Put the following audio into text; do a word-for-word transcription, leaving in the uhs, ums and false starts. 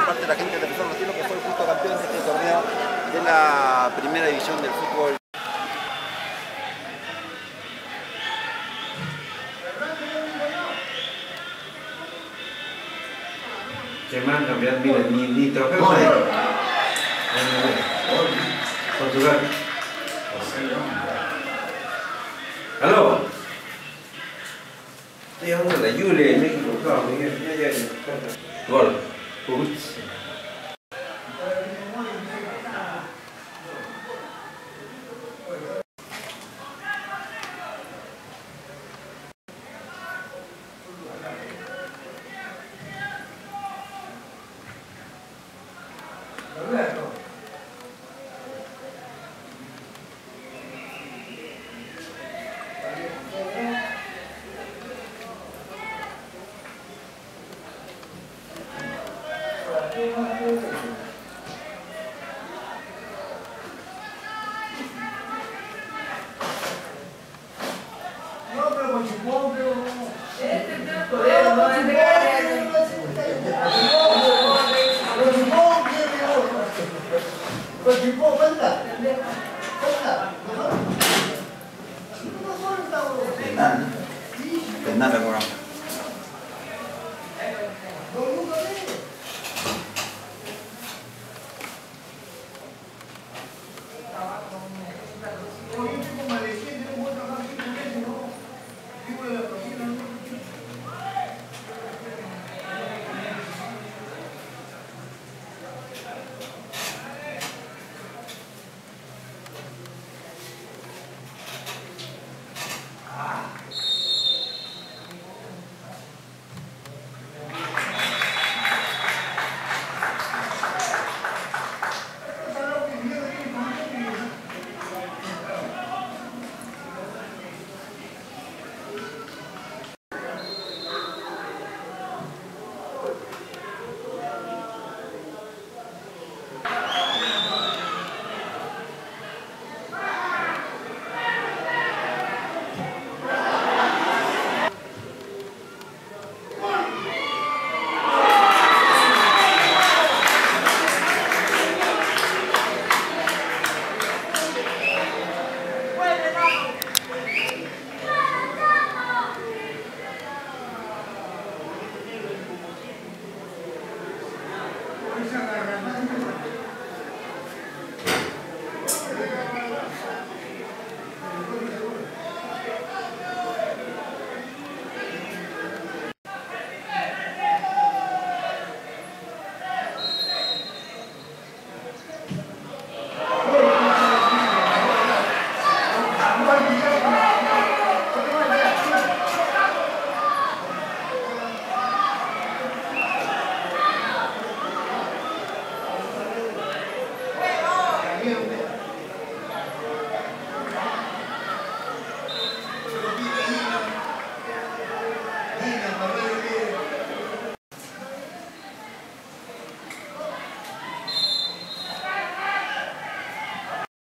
parte de la gente de Defensor Latino, que fue el justo campeón de este torneo de la primera división del fútbol. Se me han cambiado, mira, ni, ni trofeos hay. Portugal. ¿Aló? Estoy hablando de Yule en México, claro, gol. Ups. Thank you.